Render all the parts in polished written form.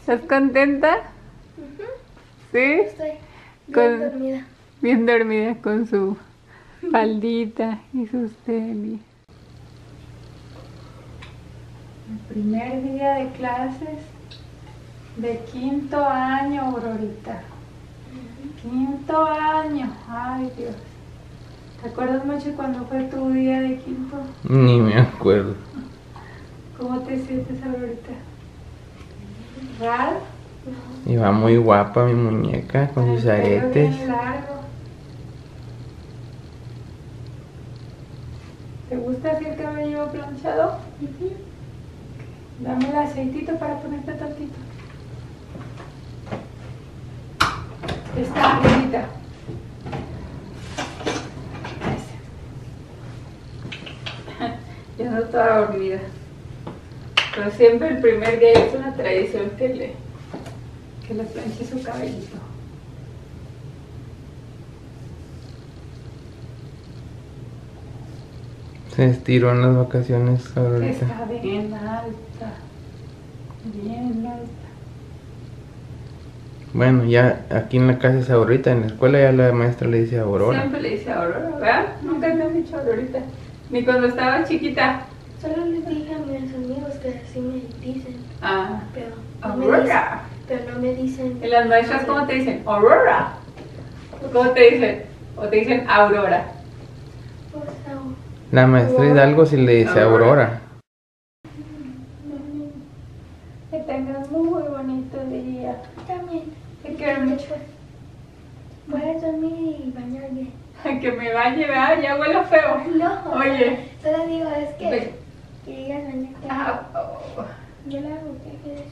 ¿Estás contenta? ¿Sí? Estoy bien dormida. Bien dormida con su faldita y sus tenis. El primer día de clases de quinto año, Aurorita. Quinto año, ay Dios. ¿Te acuerdas mucho cuando fue tu día de quinto? Ni me acuerdo. ¿Cómo te sientes, Aurorita? ¿Raro? Iba muy guapa mi muñeca con sus aretes. Bien largo. ¿Te gusta así el cabello planchado? Dame el aceitito para ponerte tantito. Está bonita. Yo no estaba dormida. Pero siempre el primer día es una tradición que le planche su cabellito. Se estiró en las vacaciones ahorita. Está bien alta. Bien alta. Bueno, ya aquí en la casa es Aurorita, en la escuela ya la maestra le dice Aurora. Siempre le dice Aurora, ¿verdad? Nunca te han dicho Aurorita. Ni cuando estaba chiquita. Solo les dije a mis amigos que así me dicen. Ah, Pero no me dicen. Aurora. Pero no me dicen. ¿Y las maestras cómo te dicen? Aurora. ¿O cómo te dicen? ¿O te dicen Aurora? O sea, La maestra Hidalgo sí le dice Aurora. Que tengas muy bonito día. también. Te quiero mucho. Puedes dormir y bañar bien. Que me bañe, ¿verdad? Ya huele feo. No. Oye. Solo digo, es que. Ve. Que digas bañarte. Ah, oh. Yo la hago, que quede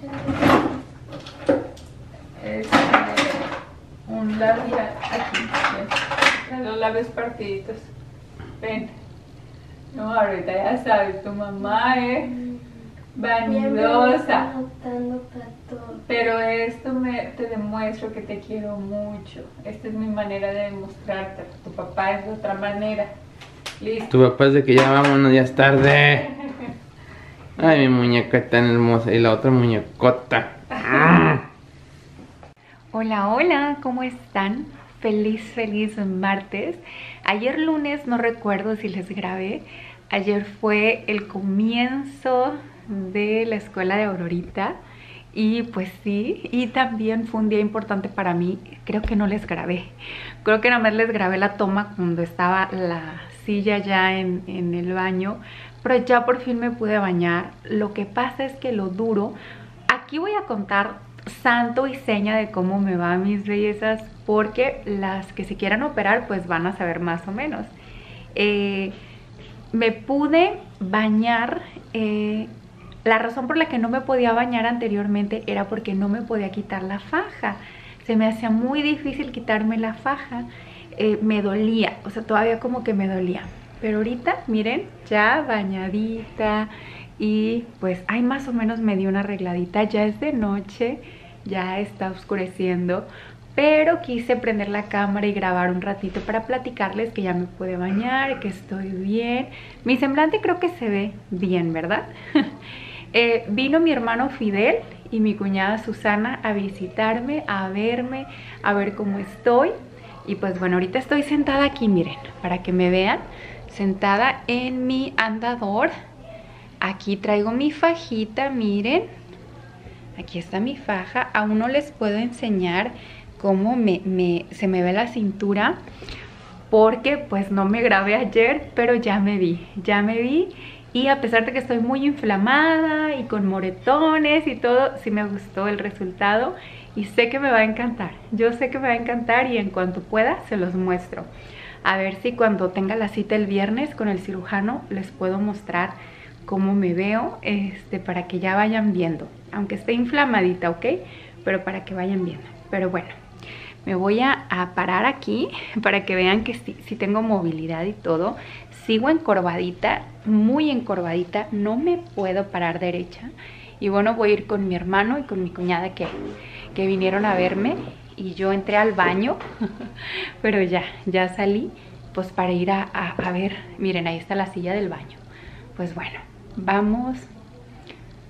Es un labial aquí. Ven. Los labios partiditos. Ven. No, ahorita ya sabes, tu mamá es vanidosa. Notando para todo. Pero esto te demuestro que te quiero mucho. Esta es mi manera de demostrarte. Tu papá es de otra manera. Listo. Tu papá es de que ya vámonos, ya es tarde. Ay, mi muñeca tan hermosa. Y la otra muñecota. Hola, hola, ¿cómo están? Feliz martes. Ayer lunes, no recuerdo si les grabé. Ayer fue el comienzo de la escuela de Aurorita. Y pues sí, y también fue un día importante para mí. Creo que no les grabé. Creo que nada más les grabé la toma cuando estaba la silla ya en el baño. Pero ya por fin me pude bañar. Lo que pasa es que lo duro... Aquí voy a contar santo y seña de cómo me va, mis bellezas, porque las que se quieran operar pues van a saber más o menos. Me pude bañar... La razón por la que no me podía bañar anteriormente era porque no me podía quitar la faja. Se me hacía muy difícil quitarme la faja. Me dolía, o sea, todavía como que me dolía. Pero ahorita, miren, ya bañadita y pues ahí más o menos me dio una arregladita. Ya es de noche, ya está oscureciendo. Pero quise prender la cámara y grabar un ratito para platicarles que ya me pude bañar, que estoy bien. Mi semblante creo que se ve bien, ¿verdad? Vino mi hermano Fidel y mi cuñada Susana a visitarme, a verme, a ver cómo estoy. Y pues bueno, ahorita estoy sentada aquí, miren, para que me vean. Sentada en mi andador. Aquí traigo mi fajita, miren. Aquí está mi faja. Aún no les puedo enseñar cómo se me ve la cintura, porque pues no me grabé ayer, pero ya me vi. Y a pesar de que estoy muy inflamada y con moretones y todo, sí me gustó el resultado y sé que me va a encantar. Yo sé que me va a encantar y en cuanto pueda se los muestro. A ver si cuando tenga la cita el viernes con el cirujano les puedo mostrar cómo me veo, para que ya vayan viendo. Aunque esté inflamadita, ¿ok? Pero para que vayan viendo. Pero bueno, me voy a parar aquí para que vean que sí tengo movilidad y todo. Sigo encorvadita, muy encorvadita, no me puedo parar derecha. Y bueno, voy a ir con mi hermano y con mi cuñada que vinieron a verme. Y yo entré al baño, pero ya salí, pues para ir a ver. Miren, ahí está la silla del baño. Pues bueno, vamos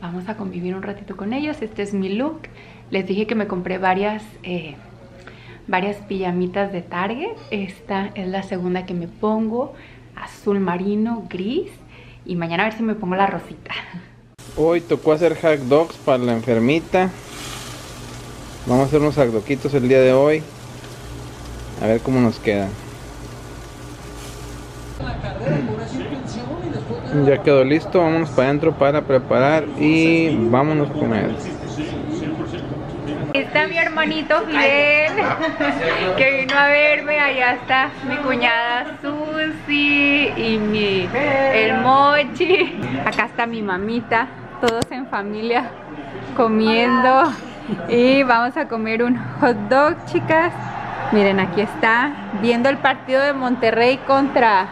vamos a convivir un ratito con ellos. Este es mi look. Les dije que me compré varias pijamitas de Target. Esta es la segunda que me pongo, azul marino, gris, y mañana a ver si me pongo la rosita. Hoy tocó hacer hot dogs para la enfermita. Vamos a hacer unos hot dogitos el día de hoy. A ver cómo nos quedan. Ya quedó listo, vámonos para adentro para preparar y vámonos a comer. Está mi hermanito Fidel, que vino a verme. Allá está mi cuñada Susi y el Mochi. Acá está mi mamita, todos en familia comiendo. Y vamos a comer un hot dog, chicas. Miren, aquí está, viendo el partido de Monterrey contra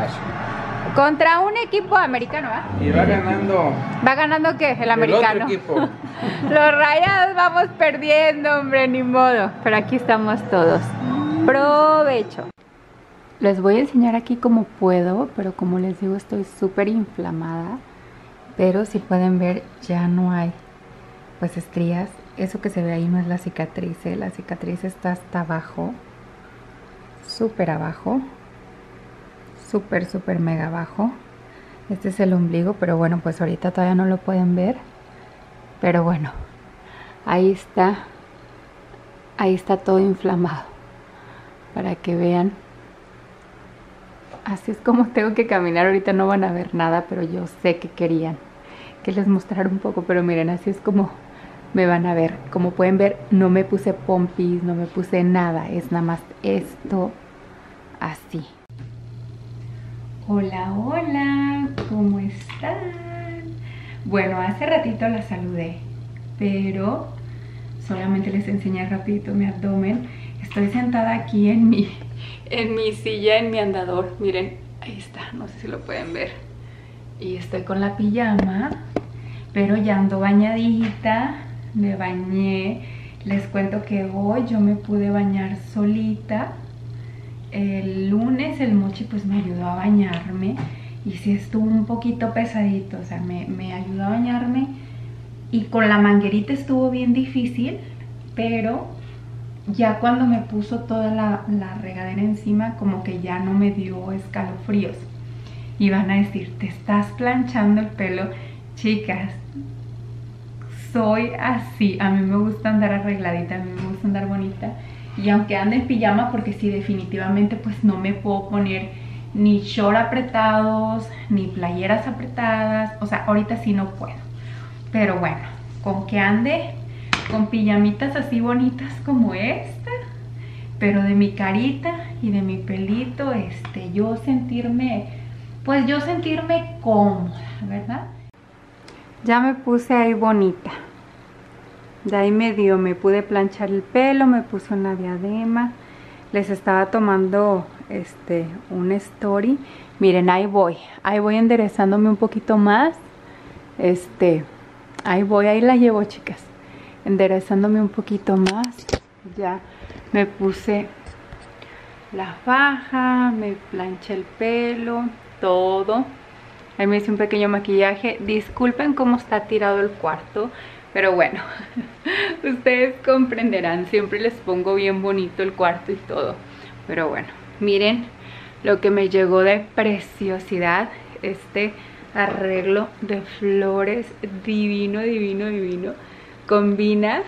un equipo americano, ¿verdad? Y va ganando. ¿Va ganando qué? El americano. El otro equipo. Los Rayados vamos perdiendo, hombre, ni modo. Pero aquí estamos todos. Provecho. Les voy a enseñar aquí como puedo, pero como les digo, estoy súper inflamada. Pero si pueden ver, ya no hay pues estrías. Eso que se ve ahí no es la cicatriz, ¿eh? La cicatriz está hasta abajo. Súper abajo. Súper mega abajo. Este es el ombligo, pero bueno, pues ahorita todavía no lo pueden ver. Pero bueno, ahí está todo inflamado, para que vean. Así es como tengo que caminar. Ahorita no van a ver nada, pero yo sé que querían que les mostrara un poco. Pero miren, así es como me van a ver. Como pueden ver, no me puse pompis, no me puse nada. Es nada más esto, así. Hola, hola, ¿cómo están? Bueno, hace ratito la saludé, pero solamente les enseñé rapidito mi abdomen. Estoy sentada aquí en mi silla, en mi andador. Miren, ahí está, no sé si lo pueden ver. Y estoy con la pijama, pero ya ando bañadita, me bañé. Les cuento que hoy yo me pude bañar solita. El lunes el Mochi pues me ayudó a bañarme y sí estuvo un poquito pesadito, o sea, me ayudó a bañarme y con la manguerita estuvo bien difícil, pero ya cuando me puso toda la regadera encima como que ya no me dio escalofríos. Y van a decir, ¿te estás planchando el pelo? Chicas, soy así, a mí me gusta andar arregladita, a mí me gusta andar bonita. Y aunque ande en pijama, porque sí, definitivamente pues no me puedo poner ni short apretados, ni playeras apretadas. O sea, ahorita sí no puedo. Pero bueno, con que ande con pijamitas así bonitas como esta, pero de mi carita y de mi pelito, yo sentirme cómoda, ¿verdad? Ya me puse ahí bonita. De ahí me pude planchar el pelo, me puse una diadema. Les estaba tomando un story. Miren, ahí voy enderezándome un poquito más. Ahí la llevo, chicas. Enderezándome un poquito más. Ya me puse la faja, me planché el pelo, todo. Ahí me hice un pequeño maquillaje. Disculpen cómo está tirado el cuarto, pero bueno, ustedes comprenderán, siempre les pongo bien bonito el cuarto y todo. Pero bueno, miren lo que me llegó de preciosidad, este arreglo de flores, divino, divino, divino. Combina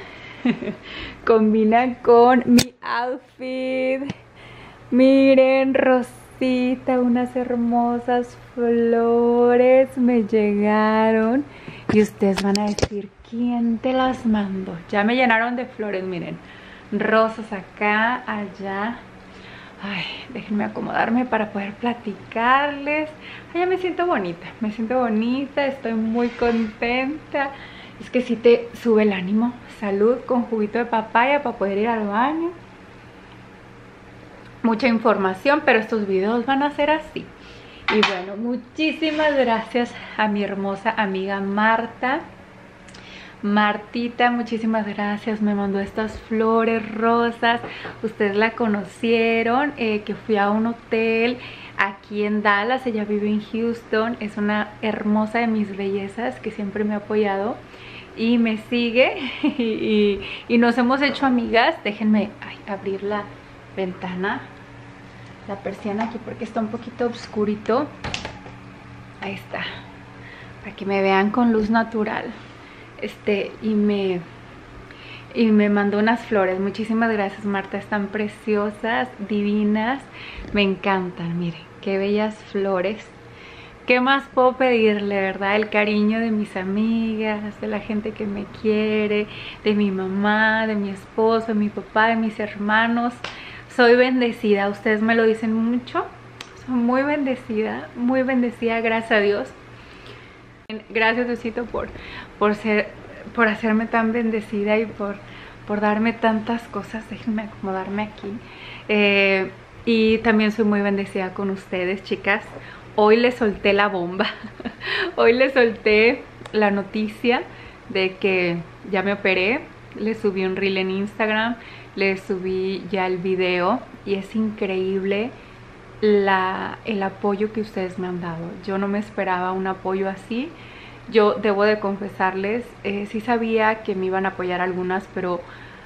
con mi outfit. Miren, rosita, unas hermosas flores me llegaron. Y ustedes van a decir, ¿quién te las mandó? Ya me llenaron de flores, miren. Rosas acá, allá. Ay, déjenme acomodarme para poder platicarles. Ay, ya me siento bonita, estoy muy contenta. Es que sí te sube el ánimo. Salud con juguito de papaya para poder ir al baño. Mucha información, pero estos videos van a ser así. Y bueno, muchísimas gracias a mi hermosa amiga Marta. Martita, muchísimas gracias, me mandó estas flores rosas. Ustedes la conocieron, que fui a un hotel aquí en Dallas, ella vive en Houston, es una hermosa de mis bellezas que siempre me ha apoyado y me sigue y nos hemos hecho amigas. Déjenme abrir la ventana, la persiana aquí porque está un poquito oscurito. Ahí está, para que me vean con luz natural. Y me mandó unas flores. Muchísimas gracias, Marta, están preciosas, divinas, me encantan. Miren, qué bellas flores. ¿Qué más puedo pedirle, verdad? El cariño de mis amigas, de la gente que me quiere, de mi mamá, de mi esposo, de mi papá, de mis hermanos. Soy bendecida, ustedes me lo dicen mucho. Soy muy bendecida, gracias a Dios. Gracias, Diosito, por hacerme tan bendecida y por darme tantas cosas. Déjenme acomodarme aquí. Y también soy muy bendecida con ustedes, chicas. Hoy les solté la bomba. Hoy les solté la noticia de que ya me operé. Les subí un reel en Instagram, les subí ya el video y es increíble el apoyo que ustedes me han dado. Yo no me esperaba un apoyo así. Yo debo de confesarles, sí sabía que me iban a apoyar algunas, pero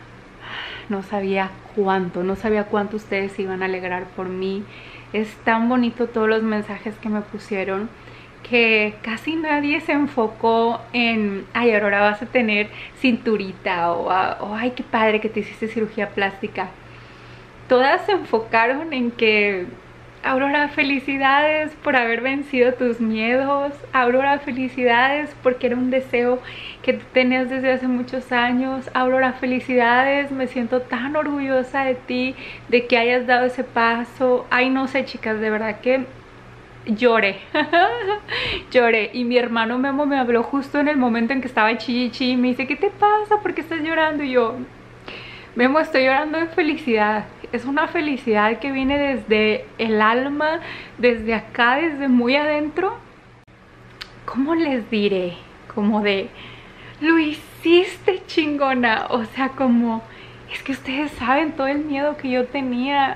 no sabía cuánto ustedes iban a alegrar por mí. Es tan bonito todos los mensajes que me pusieron, que casi nadie se enfocó en, ay, Aurora, vas a tener cinturita, o ay, qué padre que te hiciste cirugía plástica. Todas se enfocaron en que, Aurora, felicidades por haber vencido tus miedos. Aurora, felicidades porque era un deseo que tú tenías desde hace muchos años. Aurora, felicidades, me siento tan orgullosa de ti, de que hayas dado ese paso. Ay, no sé, chicas, de verdad que lloré. Lloré. Y mi hermano Memo me habló justo en el momento en que estaba chilli y me dice, ¿qué te pasa? ¿Por qué estás llorando? Y yo, Memo, estoy llorando de felicidad. Es una felicidad que viene desde el alma, desde acá, desde muy adentro. ¿Cómo les diré? Como de, lo hiciste, chingona. O sea, como, es que ustedes saben todo el miedo que yo tenía.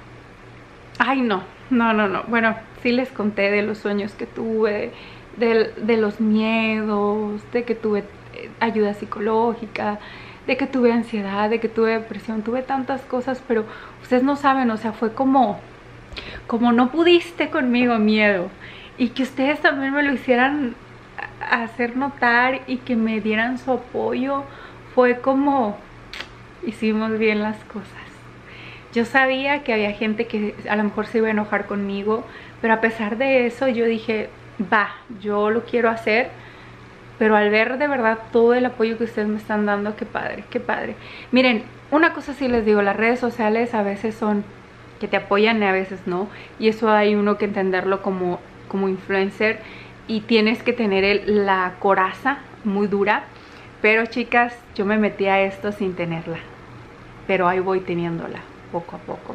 Ay, no. Bueno, sí les conté de los sueños que tuve, de los miedos, de que tuve ayuda psicológica, de que tuve ansiedad, de que tuve depresión, tuve tantas cosas, pero ustedes no saben, o sea, fue como no pudiste conmigo, miedo, y que ustedes también me lo hicieran hacer notar y que me dieran su apoyo, fue como hicimos bien las cosas. Yo sabía que había gente que a lo mejor se iba a enojar conmigo, pero a pesar de eso yo dije, va, yo lo quiero hacer. Pero al ver de verdad todo el apoyo que ustedes me están dando, qué padre, qué padre. Miren, una cosa sí les digo, las redes sociales a veces son que te apoyan y a veces no. Y eso hay uno que entenderlo como influencer y tienes que tener la coraza muy dura. Pero chicas, yo me metí a esto sin tenerla. Pero ahí voy teniéndola, poco a poco.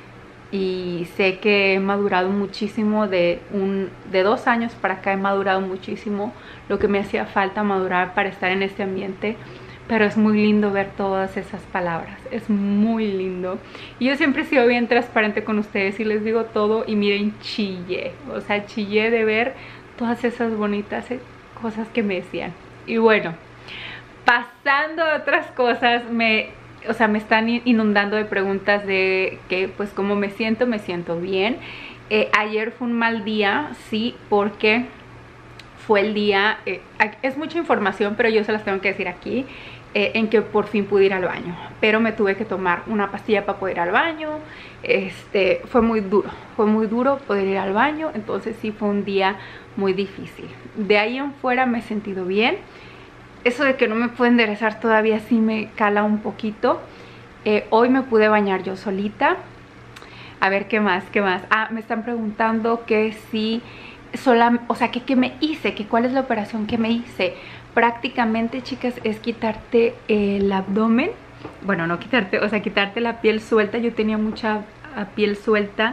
Y sé que he madurado muchísimo, de 2 años para acá he madurado muchísimo, lo que me hacía falta madurar para estar en este ambiente. Pero es muy lindo ver todas esas palabras, es muy lindo. Y yo siempre he sido bien transparente con ustedes y les digo todo, y miren, chillé, o sea, chillé de ver todas esas bonitas cosas que me decían. Y bueno, pasando a otras cosas, me están inundando de preguntas de que, pues, cómo me siento bien. Ayer fue un mal día, sí, porque fue el día, es mucha información, pero yo se las tengo que decir aquí, en que por fin pude ir al baño. Pero me tuve que tomar una pastilla para poder ir al baño. Fue muy duro poder ir al baño, entonces sí fue un día muy difícil. De ahí en fuera me he sentido bien. Eso de que no me puedo enderezar todavía sí me cala un poquito. Hoy me pude bañar yo solita. A ver, ¿qué más? Ah, me están preguntando que si que me hice, que cuál es la operación que me hice. Prácticamente, chicas, es quitarte el abdomen. Bueno, no quitarte, quitarte la piel suelta. Yo tenía mucha piel suelta.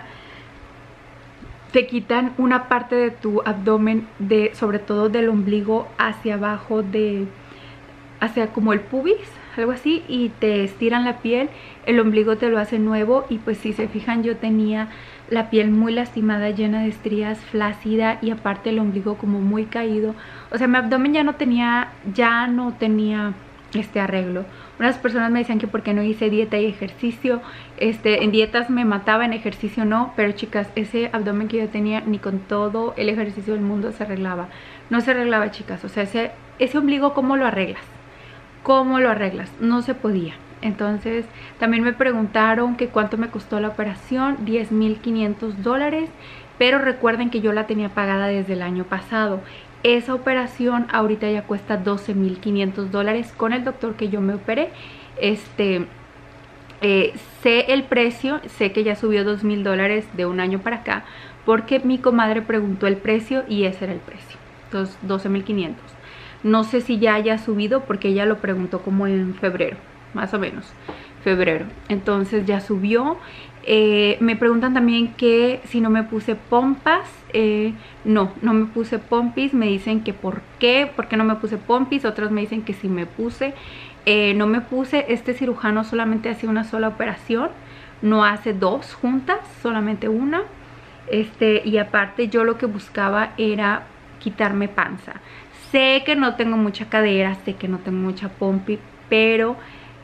Te quitan una parte de tu abdomen, sobre todo del ombligo hacia abajo, hacia como el pubis, algo así, y te estiran la piel, el ombligo te lo hace nuevo. Y pues si se fijan, yo tenía la piel muy lastimada, llena de estrías, flácida, y aparte el ombligo como muy caído. O sea, mi abdomen ya no tenía este arreglo. Unas personas me decían que por qué no hice dieta y ejercicio. En dietas me mataba, en ejercicio no. Pero chicas, ese abdomen que yo tenía, ni con todo el ejercicio del mundo se arreglaba. No se arreglaba, chicas. O sea, ese ombligo, ¿cómo lo arreglas? ¿Cómo lo arreglas? No se podía. Entonces también me preguntaron que cuánto me costó la operación. $10,500. Pero recuerden que yo la tenía pagada desde el año pasado. Esa operación ahorita ya cuesta $12,500 con el doctor que yo me operé. Sé el precio, sé que ya subió $2,000 de un año para acá, porque mi comadre preguntó el precio y ese era el precio. Entonces, $12,500. No sé si ya haya subido porque ella lo preguntó como en febrero, más o menos, febrero. Entonces ya subió. Me preguntan también que si no me puse pompas. No me puse pompis. Me dicen que por qué no me puse pompis. Otros me dicen que si me puse. No me puse. Este cirujano solamente hace una sola operación, no hace dos juntas, solamente una. Y aparte yo lo que buscaba era quitarme panza. Sé que no tengo mucha cadera, sé que no tengo mucha pompi, pero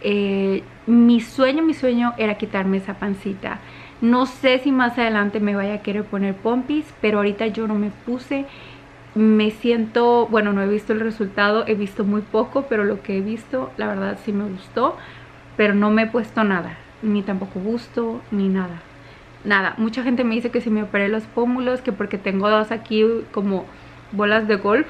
mi sueño era quitarme esa pancita. No sé si más adelante me vaya a querer poner pompis, pero ahorita yo no me puse. Me siento, bueno, no he visto el resultado, he visto muy poco, pero lo que he visto, la verdad sí me gustó. Pero no me he puesto nada, ni tampoco busto, ni nada. Nada, mucha gente me dice que si me operé los pómulos, que porque tengo dos aquí como bolas de golf.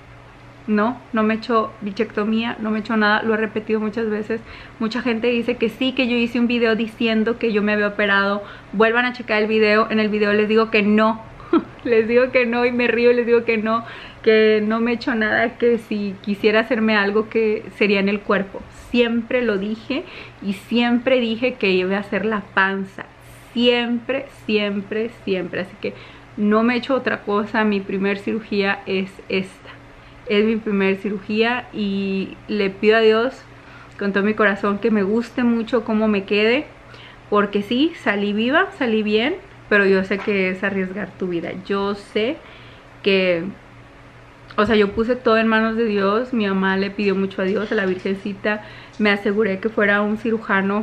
No me he hecho bichectomía, no me he hecho nada, lo he repetido muchas veces. Mucha gente dice que sí, que yo hice un video diciendo que yo me había operado. Vuelvan a checar el video, en el video les digo que no. Les digo que no y me río, les digo que no me he hecho nada, que si quisiera hacerme algo que sería en el cuerpo. Siempre lo dije y siempre dije que iba a hacer la panza. Siempre. Así que no me he hecho otra cosa. Mi primer cirugía es esta. Es mi primer cirugía y le pido a Dios con todo mi corazón que me guste mucho cómo me quede, porque sí, salí viva, salí bien, pero yo sé que es arriesgar tu vida. Yo sé que, o sea, yo puse todo en manos de Dios. Mi mamá le pidió mucho a Dios, a la Virgencita. Me aseguré que fuera un cirujano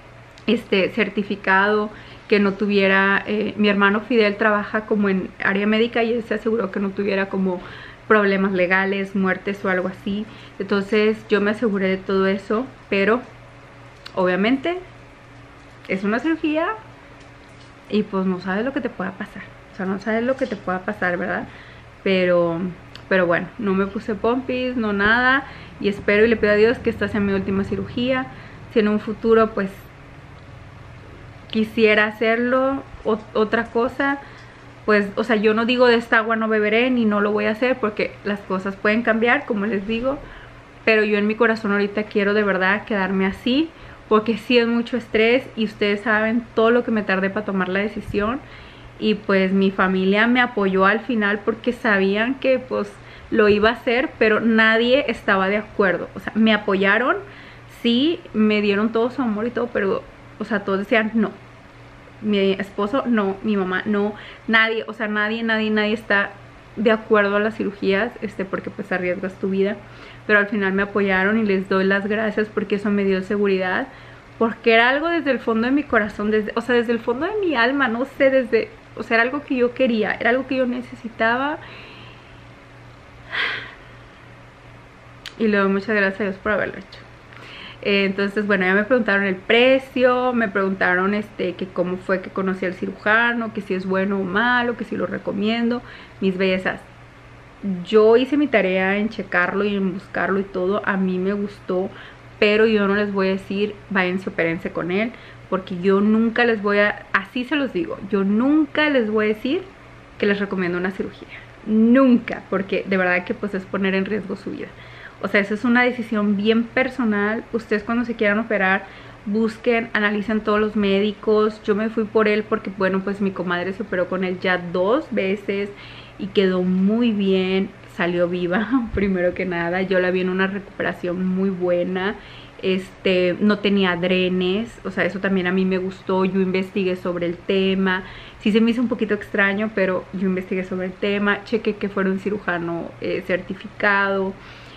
certificado, que no tuviera, mi hermano Fidel trabaja como en área médica y él se aseguró que no tuviera como problemas legales, muertes o algo así. Entonces yo me aseguré de todo eso, pero obviamente es una cirugía y pues no sabes lo que te pueda pasar. O sea, no sabes lo que te pueda pasar, ¿verdad? Pero bueno, no me puse pompis, no nada, y espero y le pido a Dios que esta sea mi última cirugía. Si en un futuro pues quisiera hacerlo, otra cosa, pues, o sea, yo no digo de esta agua no beberé ni no lo voy a hacer, porque las cosas pueden cambiar, como les digo. Pero yo en mi corazón ahorita quiero de verdad quedarme así, porque sí es mucho estrés y ustedes saben todo lo que me tardé para tomar la decisión. Y pues mi familia me apoyó al final porque sabían que pues lo iba a hacer, pero nadie estaba de acuerdo. O sea, me apoyaron, sí, me dieron todo su amor y todo, pero, o sea, todos decían no. Mi esposo no, mi mamá no, nadie, o sea, nadie está de acuerdo a las cirugías, porque pues arriesgas tu vida. Pero al final me apoyaron y les doy las gracias porque eso me dio seguridad, porque era algo desde el fondo de mi corazón, o sea, desde el fondo de mi alma, no sé, o sea, era algo que yo quería, era algo que yo necesitaba. Y le doy muchas gracias a Dios por haberlo hecho. Entonces, bueno, ya me preguntaron el precio, me preguntaron que cómo fue que conocí al cirujano, que si es bueno o malo, que si lo recomiendo. Mis bellezas, yo hice mi tarea en checarlo y en buscarlo y todo. A mí me gustó, pero yo no les voy a decir váyanse, opérense con él, porque yo nunca les voy a, así se los digo, yo nunca les voy a decir que les recomiendo una cirugía. Nunca, porque de verdad que pues es poner en riesgo su vida. O sea, eso es una decisión bien personal. Ustedes cuando se quieran operar, busquen, analicen todos los médicos. Yo me fui por él porque, bueno, pues mi comadre se operó con él ya 2 veces y quedó muy bien, salió viva, primero que nada. Yo la vi en una recuperación muy buena. no tenía drenes, o sea, eso también a mí me gustó. Yo investigué sobre el tema, sí se me hizo un poquito extraño, pero yo investigué sobre el tema, chequé que fuera un cirujano certificado,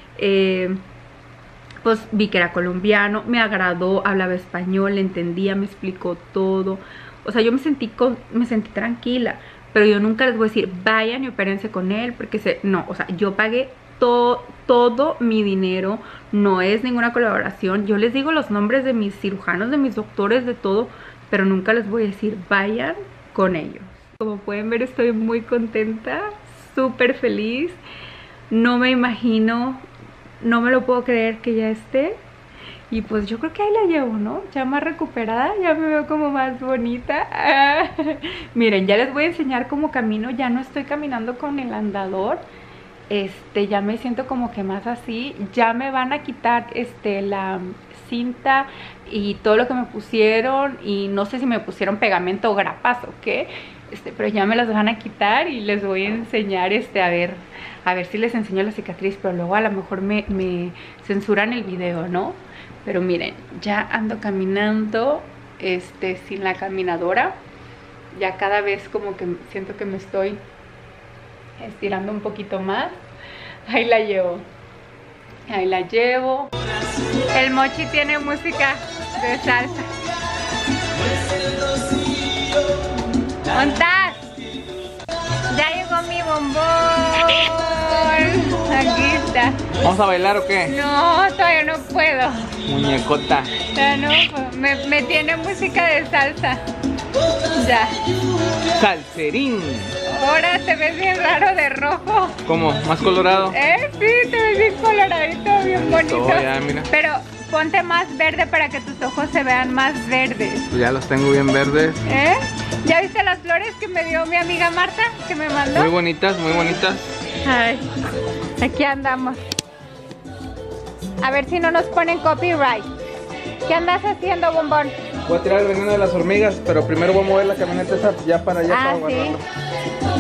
pues vi que era colombiano, me agradó, hablaba español, le entendía, me explicó todo. O sea, yo me sentí tranquila, pero yo nunca les voy a decir, vayan y opérense con él, porque no, o sea, yo pagué todo mi dinero, no es ninguna colaboración. Yo les digo los nombres de mis cirujanos, de mis doctores, de todo, pero nunca les voy a decir, vayan con ellos. Como pueden ver, estoy muy contenta, súper feliz, no me imagino, no me lo puedo creer que ya esté. Y pues yo creo que ahí la llevo, ¿no? Ya más recuperada, ya me veo como más bonita. Miren, ya les voy a enseñar cómo camino. Ya no estoy caminando con el andador. Ya me siento como que más así. Ya me van a quitar la cinta y todo lo que me pusieron. Y no sé si me pusieron pegamento o grapas o qué. Pero ya me las van a quitar y les voy a enseñar, a ver si les enseño la cicatriz. Pero luego a lo mejor me censuran el video, ¿no? Pero miren, ya ando caminando sin la caminadora. Ya cada vez como que siento que me estoy estirando un poquito más. Ahí la llevo. Ahí la llevo. El Mochi tiene música de salsa. ¿Dónde estás? Ya llegó mi bombón. Aquí está. ¿Vamos a bailar o qué? No, todavía no puedo. Muñecota. Ya no, me tiene música de salsa. Ya. Salserín. Ahora te ves bien raro de rojo. ¿Cómo? ¿Más colorado? Sí, te ves bien coloradito, bien bonito. Todo ya, mira. Pero ponte más verde para que tus ojos se vean más verdes. Pues ya los tengo bien verdes. ¿Ya viste las flores que me dio mi amiga Marta? Que me mandó. Muy bonitas, muy bonitas. Ay, aquí andamos. A ver si no nos ponen copyright. ¿Qué andas haciendo, bombón? Voy a tirar el veneno de las hormigas, pero primero voy a mover la camioneta esa ya para allá. Ah, para sí. guardarlo.